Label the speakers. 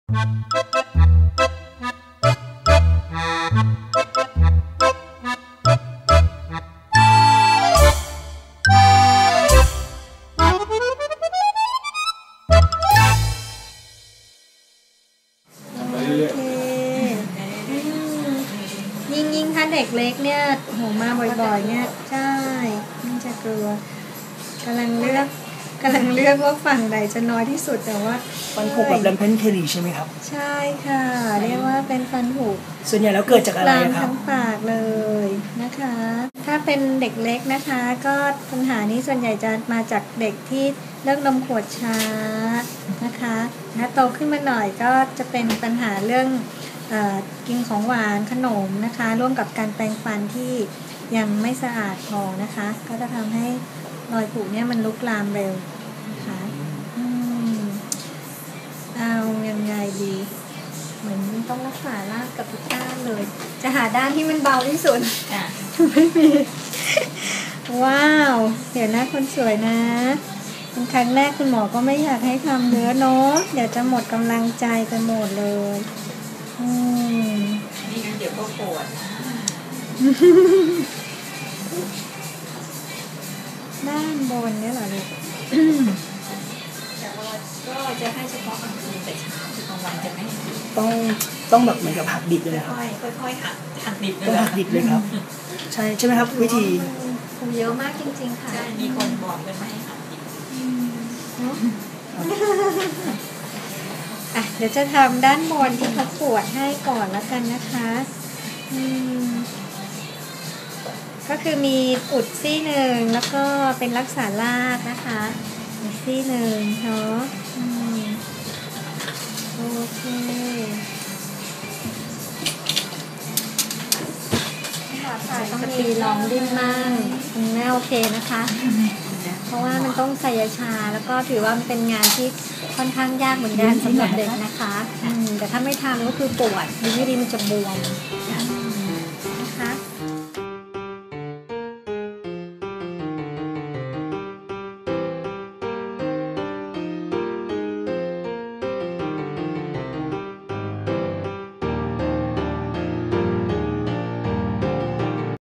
Speaker 1: ยิ่งถ้าเด็กเล็กเนี่ยโหมาบ่อยๆเนี่ยใช่มันจะกลัวกำลังเลือกว่าฝั่งใดจะน้อยที่สุดแต่ว่า
Speaker 2: ฟันผุแบบแลมเพนเทลีใช่ไหมครับ
Speaker 1: ใช่ค่ะเรียกว่าเป็นฟันผุ
Speaker 2: ส่วนใหญ่แล้วเกิดจากอะไรครับ
Speaker 1: ทั้งปากเลยนะคะถ้าเป็นเด็กเล็กนะคะก็ปัญหานี้ส่วนใหญ่จะมาจากเด็กที่เลิกนมขวดช้านะคะถ้าโตขึ้นมาหน่อยก็จะเป็นปัญหาเรื่องกินของหวานขนมนะคะร่วมกับการแปรงฟันที่ยังไม่สะอาดพอนะคะก็จะทำให้รอยผุเนี่ยมันลุกลามเร็วนะคะเอายังไงดีเหมือนต้องรักษารากกับทุกด้านเลยจะหาด้านที่มันเบาที่สุดไม่มีว้าวเดี๋ยวนะคนสวยนะเป็นครั้งแรกคุณหมอก็ไม่อยากให้ทำเนื้อเนาะเดี๋ยวจะหมดกำลังใจไปหมดเลย
Speaker 3: นี่งั้นเดี๋ยวก็ปวด
Speaker 1: ด้านบนเนี่ยเหรอลูก
Speaker 3: แต่ว่าก็จะให้เฉพาะกลางคืนแต่เช้าคือกลางวันจะไม่ให้
Speaker 2: ต้องแบบเหมือนกับหักดิบเลยครับ
Speaker 3: ค่อยหักดิบ
Speaker 2: ต้องหักดิบเลยครับใช่ไหมครับวิธี
Speaker 1: เยอะมากจริงๆค่ะ
Speaker 3: ใช่มีคนบอกกันไม่ให้หักดิบ
Speaker 1: เดี๋ยวจะทำด้านบนที่เขาปวดให้ก่อนแล้วกันนะคะก็คือมีอุดซี่หนึ่งแล้วก็เป็นรักษารากนะคะอีกซี่หนึ่งเนาะโอเคต้องมีลองดิ้นมั่งแม่โอเคนะคะเพราะว่ามันต้องใส่ยาชาแล้วก็ถือว่ามันเป็นงานที่ค่อนข้างยากเหมือนกันสำหรับเด็กนะคะแต่ถ้าไม่ทำก็คือปวดดีไม่ดีมันจะบวม